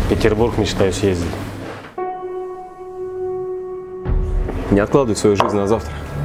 В Петербург мечтаю съездить. Не откладывай свою жизнь на завтра.